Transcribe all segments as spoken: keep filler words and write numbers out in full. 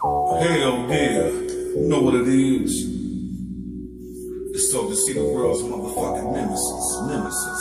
Hell yeah, you know what it is. It's so to see the world's motherfucking nemesis, nemesis.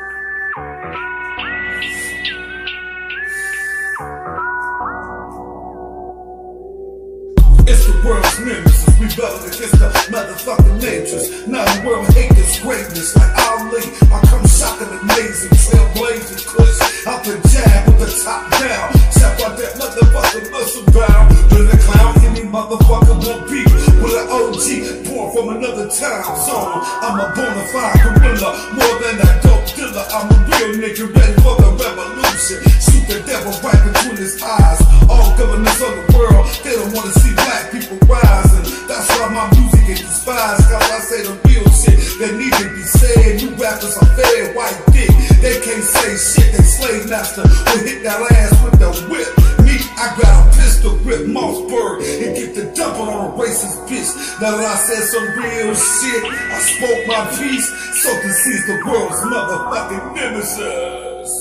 It's the world's nemesis, rebelling against the motherfucking interest. Now the world hate this greatness like Ali. I come shocking, amazing, trailblazing, kush out the jab with the top down. Tap out that motherfucking muscle bound. With a clown, any motherfucker won't beat. With an O G, born from another time zone. I'm a bona fide gorilla, more than a dope dealer. I'm a real nigga ready for the revolution. Shoot the devil right between his eyes. All governments of the world, they don't wanna see black people rising. That's why my music is despised, cause I say the real shit that need to be said. You rappers are fed white dick, they can't say shit. They slave master will hit that ass with the whip. Me, I got a pistol grip, Mossberg, and get the double on a racist bitch. Now that I said some real shit, I spoke my piece, so to seize the world's motherfucking nemesis.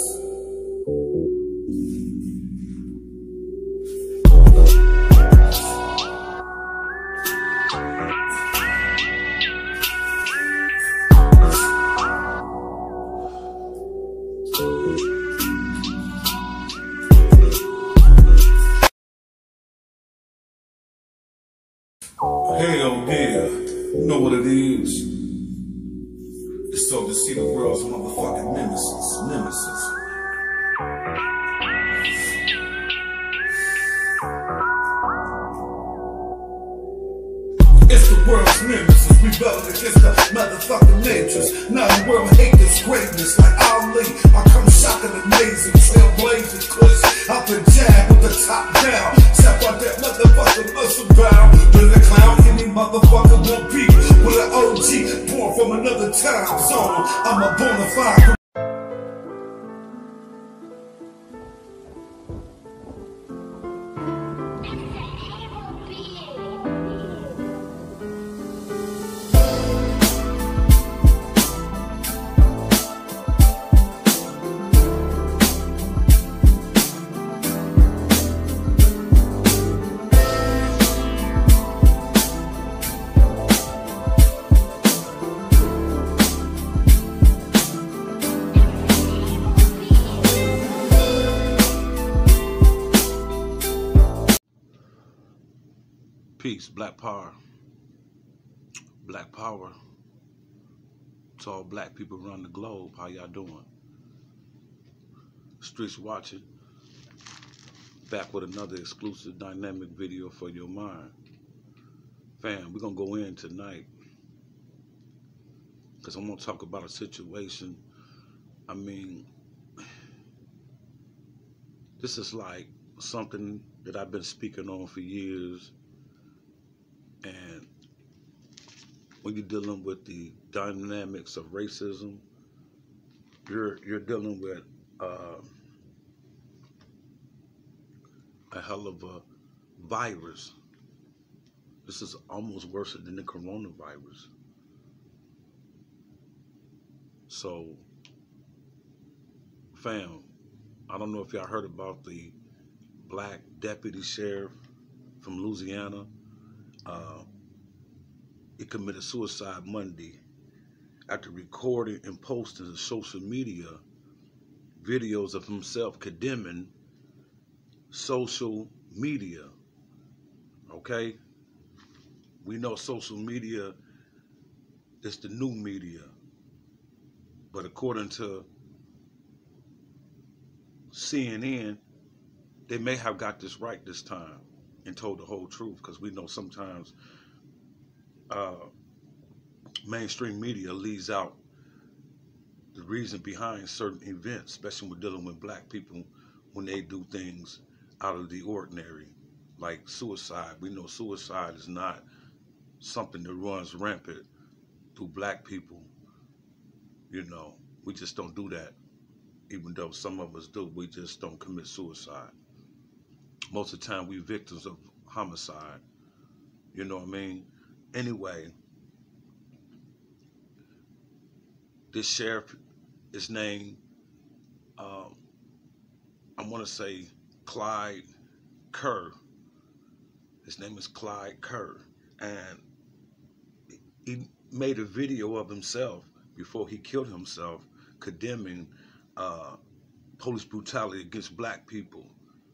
Hell yeah, you know what it is. It's so to see the world's motherfucking nemesis, nemesis. It's the world's nemesis, rebelling against the motherfucking interest. Now the world hate this greatness like Ali. I come shocking, amazing, trailblazing, kush out the jab with the top down. Tap out that motherfucking muscle bound. With a clown, any motherfucker won't beat. With an O G, born from another time zone. I'm a bona fide. Peace, black power, black power to all black people around the globe. How y'all doing? Streets watching, back with another exclusive dynamic video for your mind. Fam, we're gonna go in tonight because I'm gonna talk about a situation. I mean, this is like something that I've been speaking on for years. And when you're dealing with the dynamics of racism, you're you're dealing with uh, a hell of a virus. This is almost worse than the coronavirus. So, fam, I don't know if y'all heard about the black deputy sheriff from Louisiana. Uh, he committed suicide Monday after recording and posting to social media videos of himself condemning social media. Okay? We know social media is the new media, but according to C N N, they may have got this right this time and told the whole truth, because we know sometimes uh, mainstream media leaves out the reason behind certain events, especially when dealing with black people when they do things out of the ordinary, like suicide. We know suicide is not something that runs rampant through black people. You know, we just don't do that. Even though some of us do, we just don't commit suicide. Most of the time, we victims of homicide. You know what I mean? Anyway, this sheriff is named, um, I want to say, Clyde Kerr. His name is Clyde Kerr. And he made a video of himself before he killed himself, condemning uh, police brutality against black people.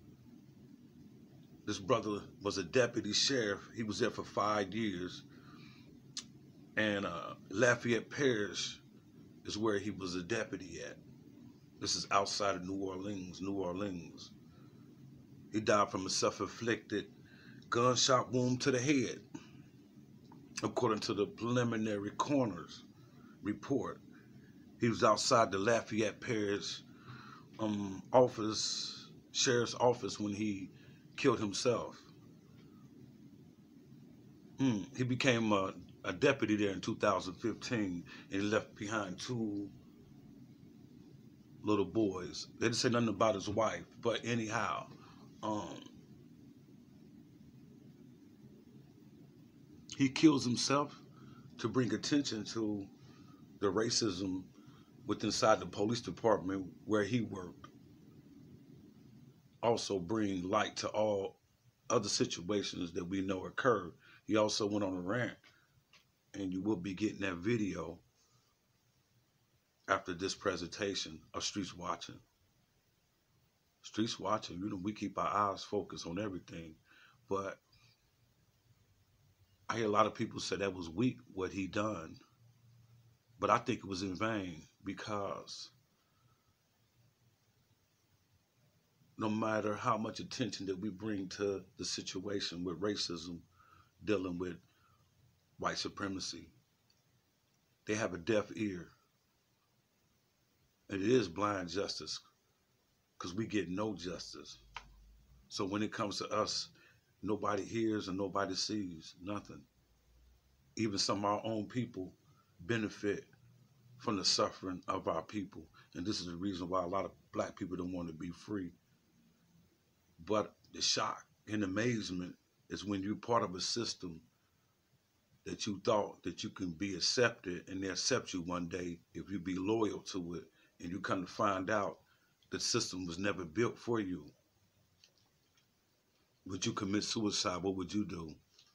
This brother was a deputy sheriff. He was there for five years. And uh, Lafayette Parish is where he was a deputy at. This is outside of New Orleans, New Orleans. He died from a self-inflicted gunshot wound to the head, according to the preliminary coroner's report. He was outside the Lafayette Parish um, office, sheriff's office, when he killed himself. Mm. He became a, a deputy there in two thousand fifteen, and he left behind two little boys. They didn't say nothing about his wife, but anyhow, um, he kills himself to bring attention to the racism within inside the police department where he worked. Also bring light to all other situations that we know occurred. He also went on a rant, and you will be getting that video after this presentation of Streets Watching. Streets Watching, you know, we keep our eyes focused on everything, but I hear a lot of people say that was weak what he done, but I think it was in vain, because no matter how much attention that we bring to the situation with racism, dealing with white supremacy, they have a deaf ear. And it is blind justice, because we get no justice. So when it comes to us, nobody hears and nobody sees nothing. Even some of our own people benefit from the suffering of our people. And this is the reason why a lot of black people don't want to be free. But the shock and amazement is when you're part of a system that you thought that you can be accepted, and they accept you one day if you be loyal to it, and you come to find out the system was never built for you. Would you commit suicide? What would you do?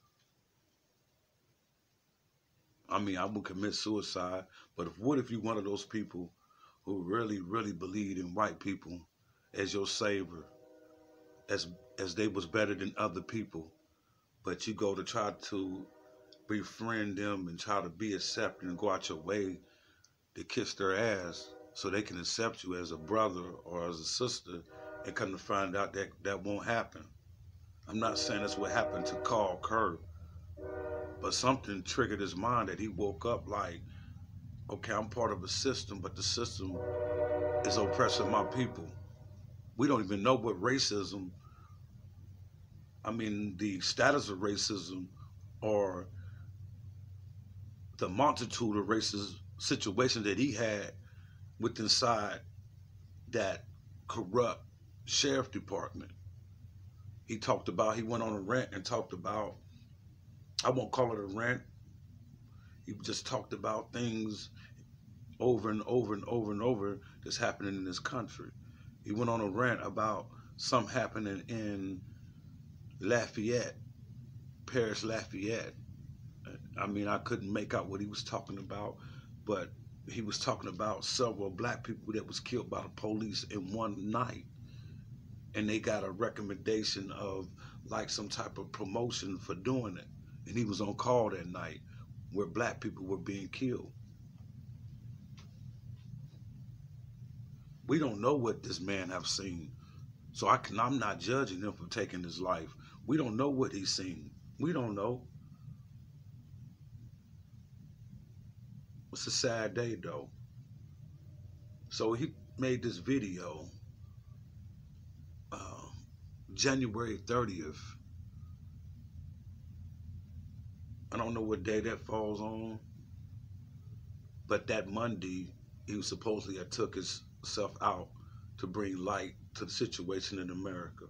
I mean, I would commit suicide, but if, what if you're one of those people who really, really believe in white people as your savior, as as they was better than other people, but you go to try to befriend them and try to be accepted and go out your way to kiss their ass so they can accept you as a brother or as a sister, and come to find out that that won't happen. I'm not saying that's what happened to Clyde Kerr, but something triggered his mind that he woke up like, okay, I'm part of a system, but the system is oppressing my people. We don't even know what racism, I mean, the status of racism, or the multitude of racist situations that he had with inside that corrupt sheriff department. He talked about, he went on a rant and talked about, I won't call it a rant, he just talked about things over and over and over and over that's happening in this country. He went on a rant about something happening in Lafayette, Paris, Lafayette. I mean, I couldn't make out what he was talking about, but he was talking about several black people that was killed by the police in one night. And they got a recommendation of like some type of promotion for doing it. And he was on call that night where black people were being killed. We don't know what this man have seen. So I can, I'm not judging him for taking his life. We don't know what he's seen. We don't know. It's a sad day though. So he made this video uh, January thirtieth. I don't know what day that falls on, but that Monday he was supposedly had took himself out to bring light to the situation in America.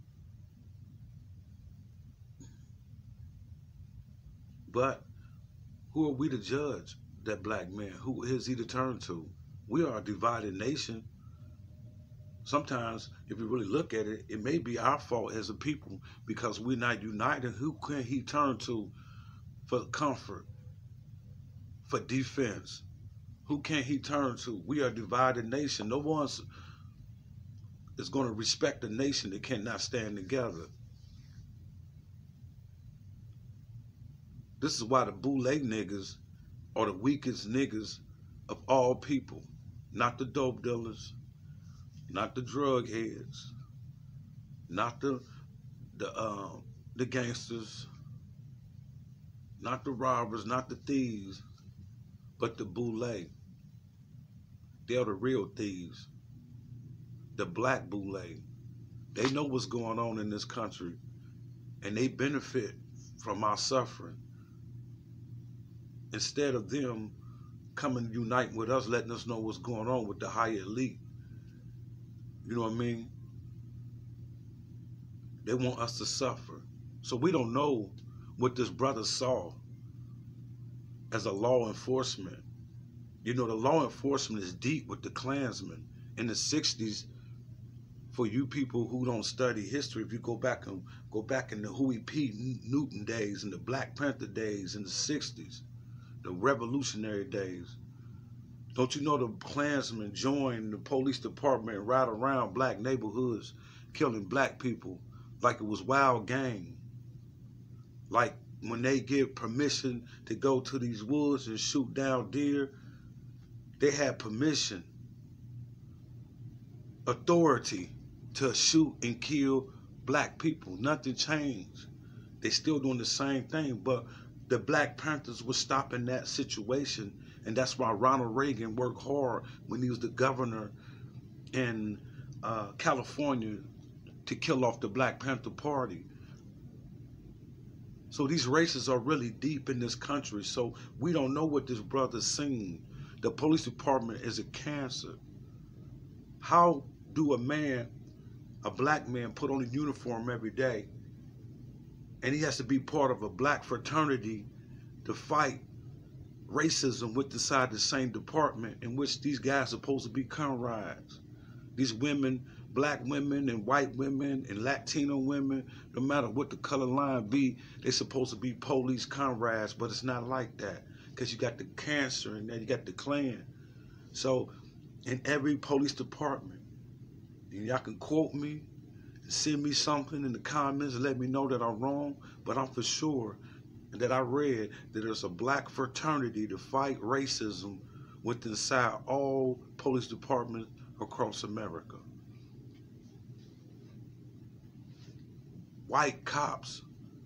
But who are we to judge that black man? Who is he to turn to? We are a divided nation. Sometimes, if you really look at it, it may be our fault as a people because we're not united. Who can he turn to for comfort, for defense? Who can he turn to? We are a divided nation. No one is going to respect a nation that cannot stand together. This is why the boule niggas are the weakest niggas of all people. Not the dope dealers, not the drug heads, not the the uh, the gangsters, not the robbers, not the thieves, but the boule. They're the real thieves. The black boule. They know what's going on in this country, and they benefit from our suffering. Instead of them coming unite with us, letting us know what's going on with the higher elite. You know what I mean? They want us to suffer. So we don't know what this brother saw as a law enforcement. You know, the law enforcement is deep with the Klansmen. In the sixties, for you people who don't study history, if you go back and go back in the Huey P. Newton days and the Black Panther days in the sixties, the revolutionary days, don't you know the Klansmen joined the police department and ride around black neighborhoods killing black people like it was wild game? Like when they give permission to go to these woods and shoot down deer, they had permission, authority to shoot and kill black people. Nothing changed. They still doing the same thing, but the Black Panthers were stopping that situation, and that's why Ronald Reagan worked hard when he was the governor in uh, California to kill off the Black Panther Party. So these races are really deep in this country, so we don't know what this brother's seen. The police department is a cancer. How do a man, a black man, put on a uniform every day and he has to be part of a black fraternity to fight racism with inside the same department in which these guys are supposed to be comrades? These women, black women and white women and Latino women, no matter what the color line be, they're supposed to be police comrades, but it's not like that because you got the cancer and then you got the Klan. So in every police department, and y'all can quote me, send me something in the comments and let me know that I'm wrong, but I'm for sure that I read that there's a black fraternity to fight racism within inside all police departments across America. White cops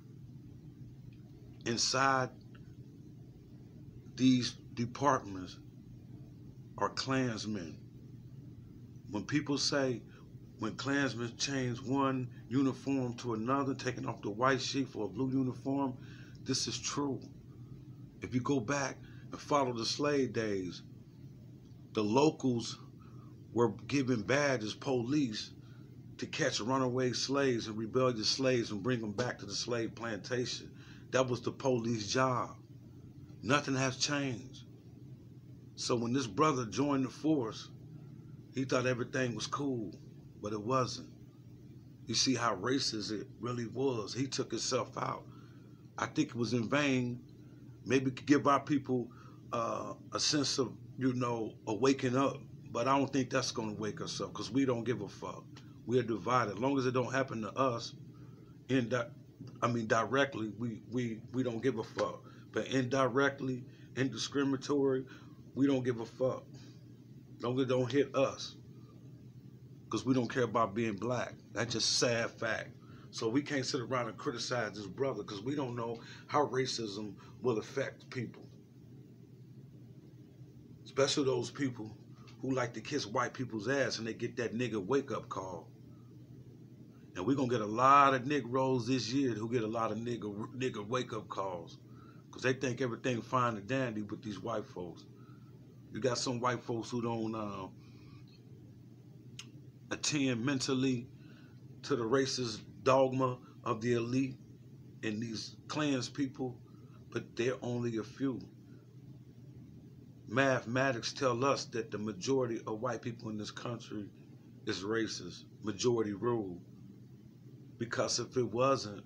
inside these departments are Klansmen. When people say, when Klansmen change one uniform to another, taking off the white sheet for a blue uniform, this is true. If you go back and follow the slave days, the locals were given badges, police, to catch runaway slaves and rebellious slaves and bring them back to the slave plantation. That was the police job. Nothing has changed. So when this brother joined the force, he thought everything was cool, but it wasn't. You see how racist it really was. He took himself out. I think it was in vain. Maybe to give our people uh, a sense of, you know, a waking up. But I don't think that's going to wake us up because we don't give a fuck. We are divided. As long as it don't happen to us, in that, I mean directly, we, we, we don't give a fuck. But indirectly, indiscriminatory, we don't give a fuck. As long as it don't hit us. Because we don't care about being black. That's just sad fact. So we can't sit around and criticize this brother because we don't know how racism will affect people. Especially those people who like to kiss white people's ass and they get that nigga wake-up call. And we're going to get a lot of Negroes this year who get a lot of nigga, nigga wake-up calls because they think everything fine and dandy with these white folks. You got some white folks who don't uh, attend mentally to the racist dogma of the elite and these Klans people, but they're only a few. Mathematics tell us that the majority of white people in this country is racist, majority rule. Because if it wasn't,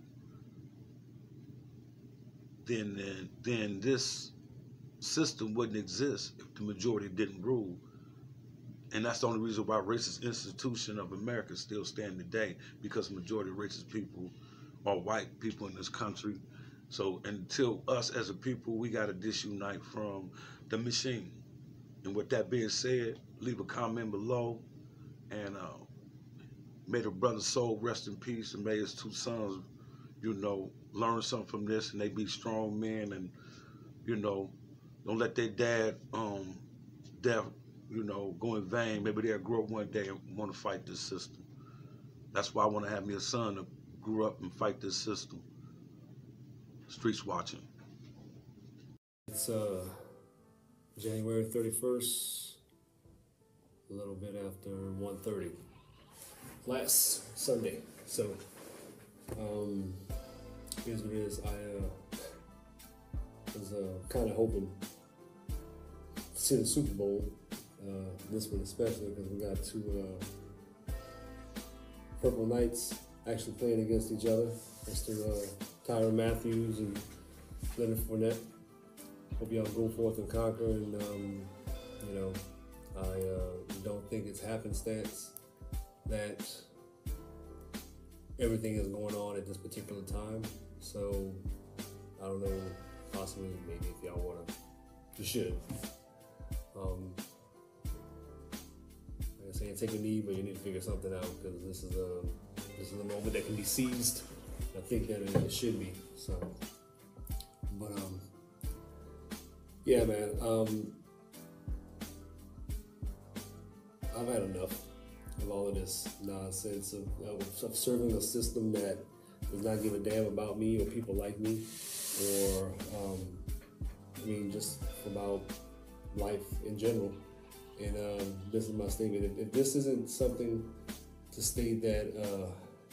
then, then then this system wouldn't exist if the majority didn't rule. And that's the only reason why racist institution of America still stand today, because the majority of racist people are white people in this country. So until us as a people, we got to disunite from the machine. And with that being said, leave a comment below, and uh, may the brother's soul rest in peace, and may his two sons, you know, learn something from this, and they be strong men, and, you know, don't let their dad um, death, you know, go in vain. Maybe they'll grow up one day and want to fight this system. That's why I want to have me a son that grew up and fight this system. Streets watching. It's uh, January thirty-first, a little bit after one thirty, last Sunday. So, um, here's what it is. I uh, was uh, kind of hoping to see the Super Bowl, uh, this one especially, because we got two uh, Purple Knights actually playing against each other. Mister Uh, Tyrann Mathieu and Leonard Fournette. Hope y'all go forth and conquer. And um, you know, I uh, don't think it's happenstance that everything is going on at this particular time. So I don't know. Possibly, maybe if y'all wanna, you should. Um, like I say, take a knee, but you need to figure something out, because this is a this is a moment that can be seized. I think that it should be. So, but um, yeah, man. Um, I've had enough of all of this nonsense of, of, of serving a system that does not give a damn about me or people like me, or um, I mean, just about life in general. And um, this is my statement. If, if this isn't something to state that uh,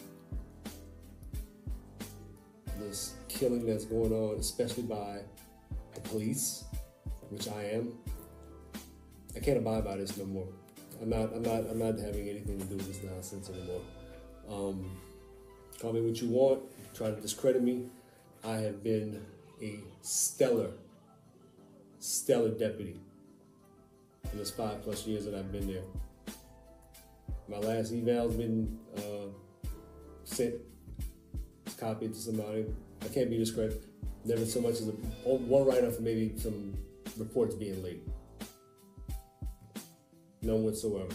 this killing that's going on, especially by the police, which I am, I can't abide by this no more. I'm not. I'm not. I'm not having anything to do with this nonsense anymore. Um, call me what you want. Try to discredit me. I have been a stellar, stellar deputy in this five plus years that I've been there. My last eval's been uh, sent, copied to somebody. I can't be discredited. Never so much as a, one write-up for maybe some reports being late. None whatsoever.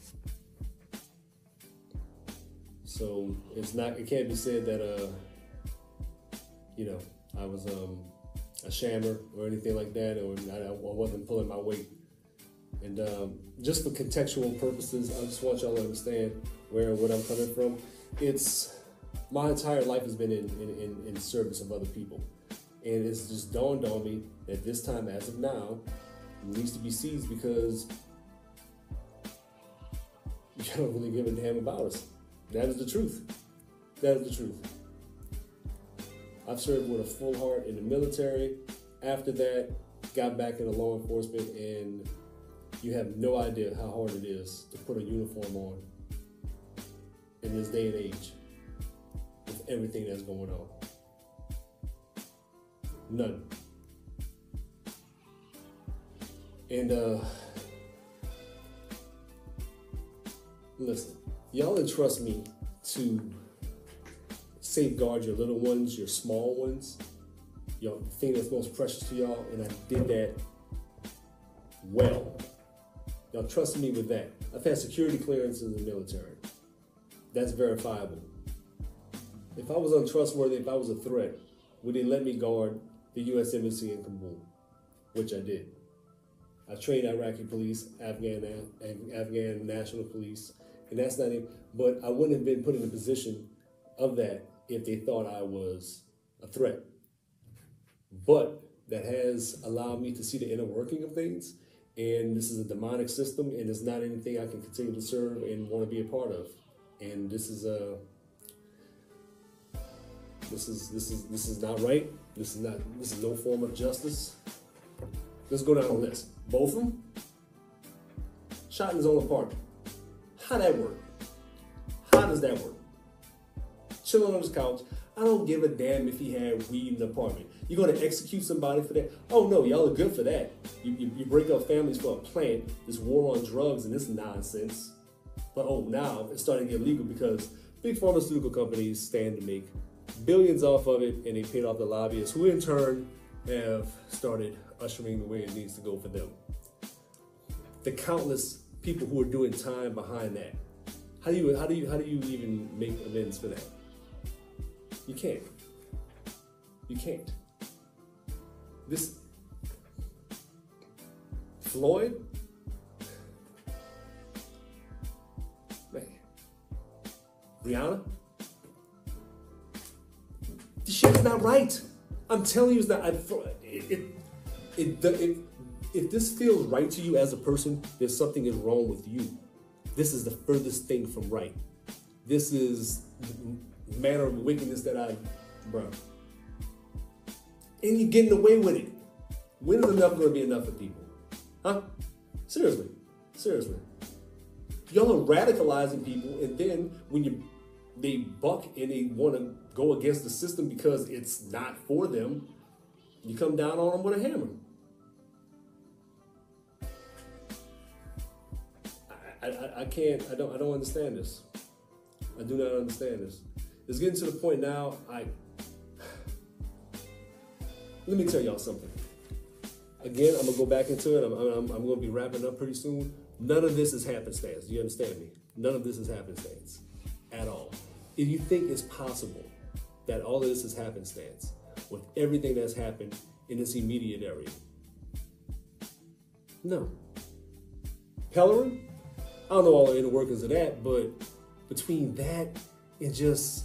So it's not. It can't be said that uh, you know, I was um, a shammer or anything like that, or I, I wasn't pulling my weight. And um, just for contextual purposes, I just want y'all to understand where and what I'm coming from. It's my entire life has been in, in, in, in service of other people. And it's just dawned on me that this time, as of now, needs to be seized, because you don't really give a damn about us. That is the truth. That is the truth. I've served with a full heart in the military. After that, got back into law enforcement, and you have no idea how hard it is to put a uniform on in this day and age with everything that's going on. None. And uh, listen, y'all entrust me to safeguard your little ones, your small ones, your thing that's most precious to y'all, and I did that well. Y'all trust me with that. I've had security clearance in the military. That's verifiable. If I was untrustworthy, if I was a threat, would they let me guard the U S Embassy in Kabul? Which I did. I trained Iraqi police, Afghan, Afghan national police, and that's not it. But I wouldn't have been put in a position of that if they thought I was a threat. But that has allowed me to see the inner working of things. And this is a demonic system, and it's not anything I can continue to serve and want to be a part of. And this is a, this is this is this is not right. This is not. This is no form of justice. Let's go down the list. Both of them shot in his own apartment. How'd that work? does that work? Chilling on his couch. I don't give a damn if he had weed in the apartment. You're going to execute somebody for that? Oh no, y'all are good for that. You, you, you break up families for a plant, this war on drugs and this nonsense. But oh, now it's starting to get legal because big pharmaceutical companies stand to make billions off of it, and they paid off the lobbyists, who in turn have started ushering the way it needs to go for them. The countless people who are doing time behind that. How do you how do you how do you even make amends for that? You can't. You can't. This Floyd, man, Brianna, this shit is not right. I'm telling you, it's not. I, it, it, it, it, if this feels right to you as a person, there's something is wrong with you. This is the furthest thing from right. This is the manner of wickedness that I, bro. And you're getting away with it. When is enough going to be enough for people? Huh? Seriously. Seriously. Y'all are radicalizing people, and then when you they buck and they want to go against the system because it's not for them, you come down on them with a hammer. I, I, I can't, I don't, I don't understand this. I do not understand this. It's getting to the point now, I, let me tell y'all something. Again, I'm gonna go back into it. I'm, I'm, I'm gonna be wrapping up pretty soon. None of this is happenstance. Do you understand me? None of this is happenstance at all. If you think it's possible that all of this is happenstance with everything that's happened in this immediate area, no. Pellerin, I don't know all the inner workings of that, but between that and just,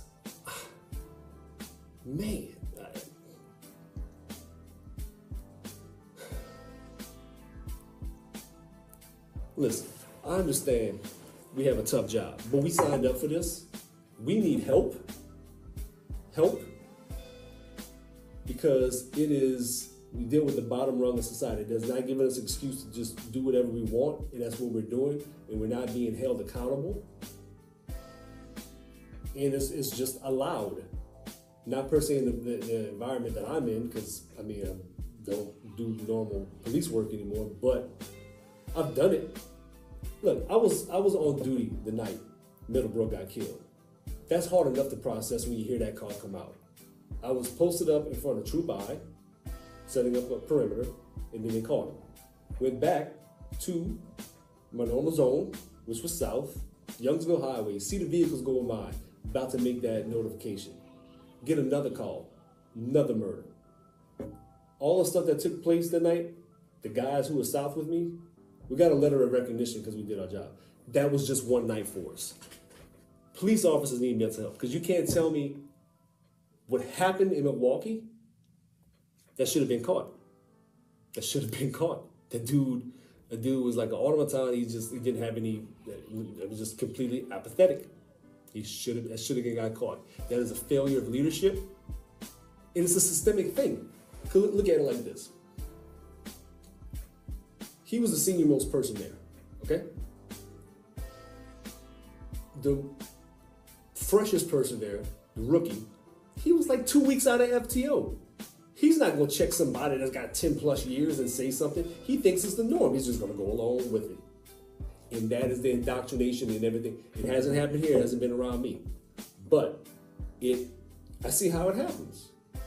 man, I, listen, I understand we have a tough job, but we signed up for this. We need help, help, because it is, we deal with the bottom rung of society. It does not give us an excuse to just do whatever we want, and that's what we're doing, and we're not being held accountable. And it's, it's just allowed. Not per se in the, the, the environment that I'm in, because, I mean, I don't do normal police work anymore, but I've done it. Look, I was, I was on duty the night Middlebrook got killed. That's hard enough to process when you hear that call come out. I was posted up in front of Troop I, setting up a perimeter, and then they called him. Went back to my normal zone, which was south, Youngsville Highway, see the vehicles going by, about to make that notification. Get another call, another murder. All the stuff that took place that night, the guys who were south with me, we got a letter of recognition because we did our job. That was just one night for us. Police officers need mental health, because you can't tell me what happened in Milwaukee, that should have been caught. That should have been caught. That dude, the dude was like an automaton. He just he didn't have any, it was just completely apathetic. He should have, that should have got caught. That is a failure of leadership. And it's a systemic thing. Look at it like this. He was the senior most person there, okay? The freshest person there, the rookie, he was like two weeks out of F T O. He's not gonna check somebody that's got ten plus years and say something. He thinks it's the norm. He's just gonna go along with it. And that is the indoctrination and everything. It hasn't happened here, it hasn't been around me. But it, I see how it happens.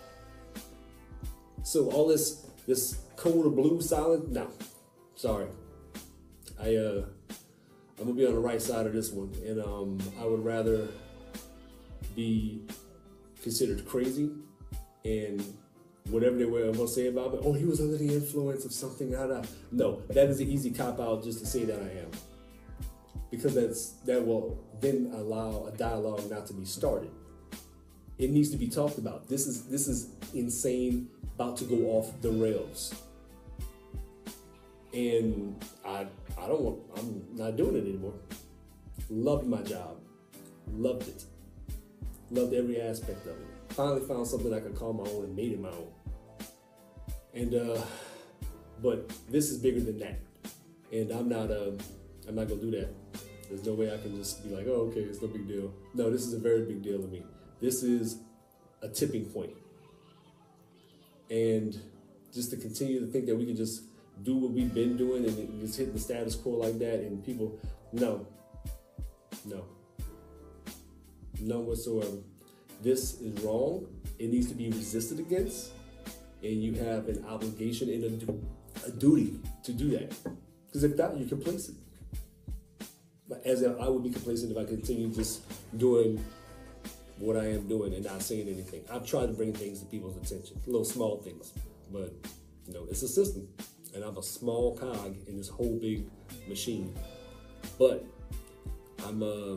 So all this, this code of blue silence, no, sorry. I, uh, I'm gonna be on the right side of this one. And um, I would rather be considered crazy and whatever they were gonna say about me, oh, he was under the influence of something, da, da. No, that is an easy cop-out just to say that I am. Because that's, that will then allow a dialogue not to be started. It needs to be talked about. This is, this is insane, about to go off the rails. And I, I don't want, I'm not doing it anymore. Loved my job, loved it. Loved every aspect of it. Finally found something I could call my own and made it my own. And, uh, but this is bigger than that. And I'm not, uh, I'm not gonna do that. There's no way I can just be like, oh, okay, it's no big deal. No, this is a very big deal to me. This is a tipping point. And just to continue to think that we can just do what we've been doing and just hit the status quo like that, and people, no, no, none whatsoever. This is wrong. It needs to be resisted against, and you have an obligation and a, du a duty to do that. Because if not, you're complacent. As I would be complacent if I continue just doing what I am doing and not saying anything. I've tried to bring things to people's attention, little small things, but you know, it's a system, and I'm a small cog in this whole big machine. But I'm uh,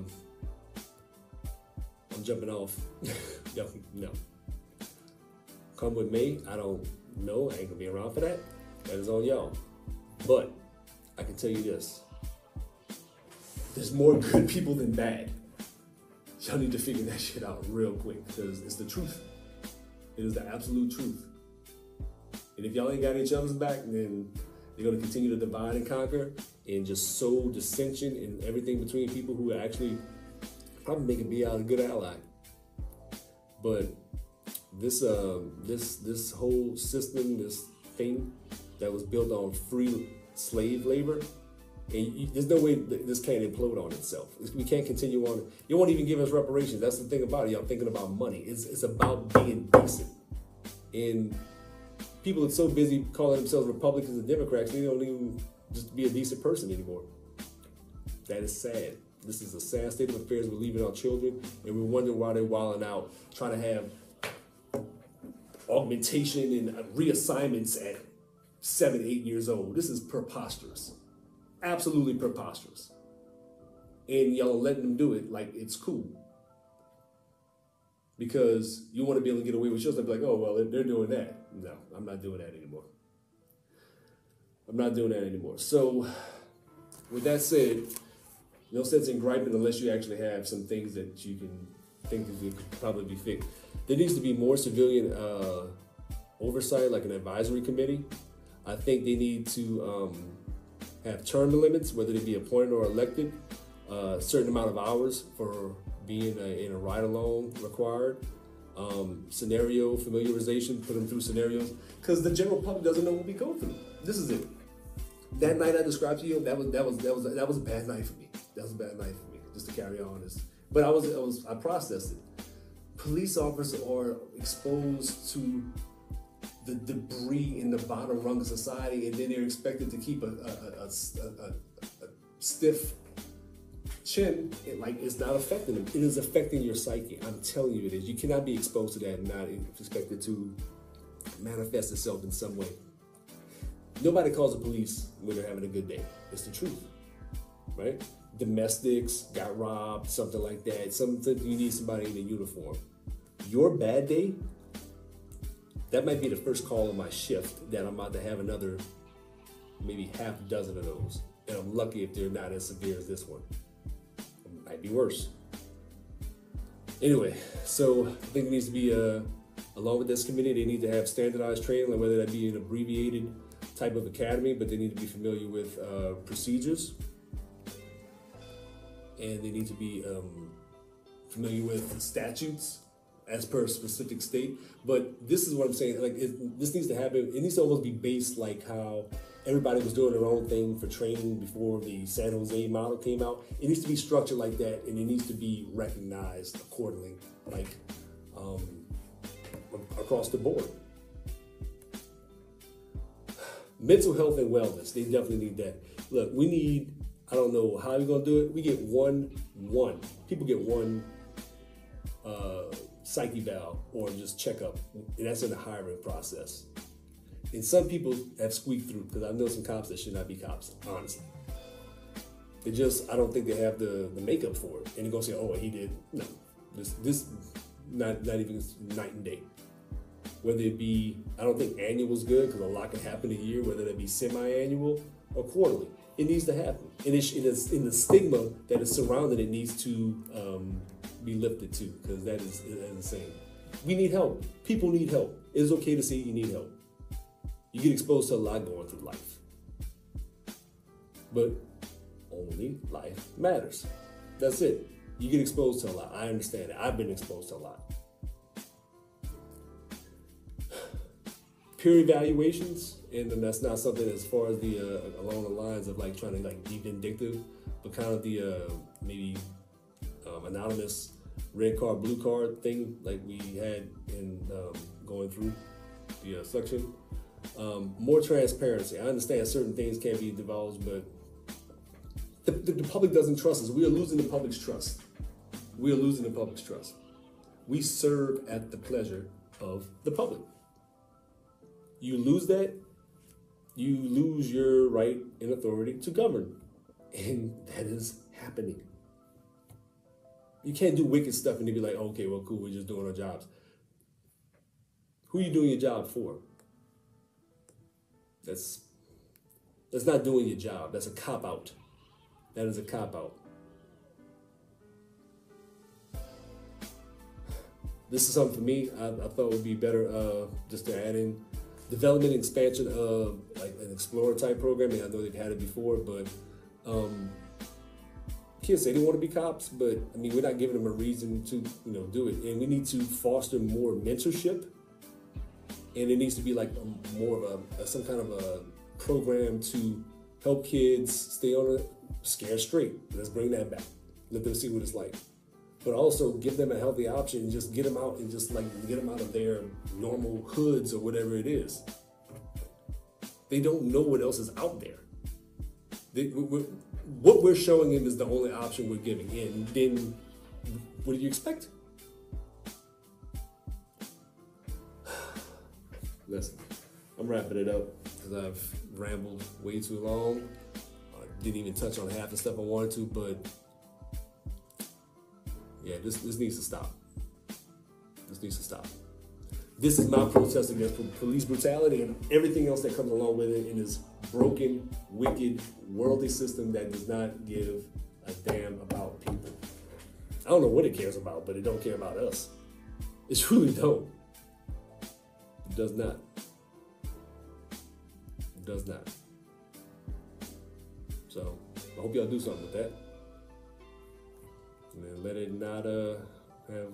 I'm jumping off. no, no. Come with me. I don't know. I ain't gonna be around for that. That is on y'all. But I can tell you this. There's more good people than bad. Y'all need to figure that shit out real quick, because it's the truth. It is the absolute truth. And if y'all ain't got each other's back, then they're gonna continue to divide and conquer and just sow dissension and everything between people who are actually probably making be out a good ally. But this uh, this this whole system, this thing that was built on free slave labor, and you, there's no way this can't implode on itself. We can't continue on. You won't even give us reparations. That's the thing about it. Y'all thinking about money. It's, it's about being decent. And people are so busy calling themselves Republicans and Democrats, they don't even just be a decent person anymore. That is sad. This is a sad state of affairs. We're leaving our children, and we're wondering why they're wilding out, trying to have augmentation and reassignments at seven, eight years old. This is preposterous. Absolutely preposterous. And y'all are letting them do it like it's cool. Because you want to be able to get away with yours and be like, oh, well, they're doing that. No, I'm not doing that anymore. I'm not doing that anymore. So, with that said, no sense in griping unless you actually have some things that you can think that could probably be fixed. There needs to be more civilian uh, oversight, like an advisory committee. I think they need to um, have term limits, whether they be appointed or elected, a uh, certain amount of hours for being a, in a ride-along required, um, scenario familiarization, put them through scenarios, because the general public doesn't know what we go through. This is it. That night I described to you, that was that was that was that was a bad night for me. That was a bad night for me, just to carry on this. But I was I was I processed it. Police officers are exposed to the debris in the bottom rung of society, and then they're expected to keep a, a, a, a, a, a stiff chin. It, like it's not affecting them. It is affecting your psyche. I'm telling you it is. You cannot be exposed to that and not expect it to manifest itself in some way. Nobody calls the police when they're having a good day. It's the truth, right? Domestics got robbed, something like that. Something you need somebody in a uniform. Your bad day, that might be the first call on my shift that I'm about to have another maybe half a dozen of those. And I'm lucky if they're not as severe as this one. It might be worse. Anyway, so I think it needs to be, uh, along with this committee, they need to have standardized training, like whether that be an abbreviated type of academy, but they need to be familiar with uh, procedures. And they need to be um, familiar with statutes as per a specific state. But this is what I'm saying, like it, this needs to happen. It needs to almost be based like how everybody was doing their own thing for training before the San Jose model came out. It needs to be structured like that, and it needs to be recognized accordingly, like um, across the board. Mental health and wellness, they definitely need that. Look, we need, I don't know how you're gonna do it. We get one, one. People get one uh, psyche valve or just checkup, and that's in the hiring process. And some people have squeaked through, because I know some cops that should not be cops, honestly. They just, I don't think they have the, the makeup for it. And they're gonna say, oh, he did. No, this, this not, not even night and day. Whether it be, I don't think annual is good because a lot can happen a year, whether that be semi-annual or quarterly. It needs to happen. And it is in the stigma that is surrounding it needs to um, be lifted too, because that is, that is insane. We need help. People need help. It is okay to say you need help. You get exposed to a lot going through life. But only life matters. That's it. You get exposed to a lot. I understand it. I've been exposed to a lot. Peer evaluations, and then that's not something as far as the uh, along the lines of like trying to like be vindictive, but kind of the uh, maybe um, anonymous red card, blue card thing like we had in um, going through the uh, section. Um, more transparency. I understand certain things can't be divulged, but the, the, the public doesn't trust us. We are losing the public's trust. We are losing the public's trust. We serve at the pleasure of the public. You lose that, you lose your right and authority to govern. And that is happening. You can't do wicked stuff and then be like, okay, well, cool, we're just doing our jobs. Who are you doing your job for? That's, that's not doing your job. That's a cop-out. That is a cop-out. This is something for me. I, I thought would be better uh, just to add in development and expansion of like an Explorer type program. And I know they've had it before, but um, kids say they want to be cops, but I mean, we're not giving them a reason to, you know, do it. And we need to foster more mentorship. And it needs to be like a, more of a, a some kind of a program to help kids stay on a scare straight. Let's bring that back. Let them see what it's like. But also give them a healthy option and just get them out and just like get them out of their normal hoods or whatever it is. They don't know what else is out there. They, we're, what we're showing them is the only option we're giving. And then what do you expect? Listen, I'm wrapping it up because I've rambled way too long. I didn't even touch on half the stuff I wanted to, but yeah, this, this needs to stop. This needs to stop. This is my protest against police brutality and everything else that comes along with it in this broken, wicked, worldly system that does not give a damn about people. I don't know what it cares about, but it don't care about us. It truly don't. It does not. It does not. So, I hope y'all do something with that. And let it not uh, have...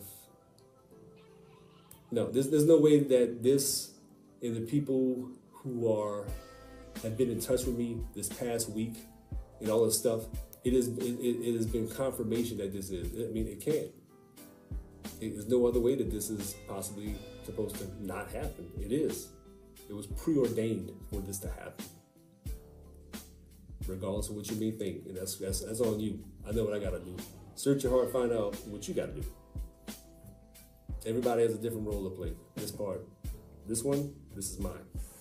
No, there's, there's no way that this and the people who are have been in touch with me this past week and all this stuff, it, is, it, it has been confirmation that this is. I mean, it can't. There's no other way that this is possibly supposed to not happen. It is. It was preordained for this to happen. Regardless of what you may think, and that's, that's, that's on you. I know what I gotta do. Search your heart, find out what you gotta do. Everybody has a different role to play. This part, this one, this is mine.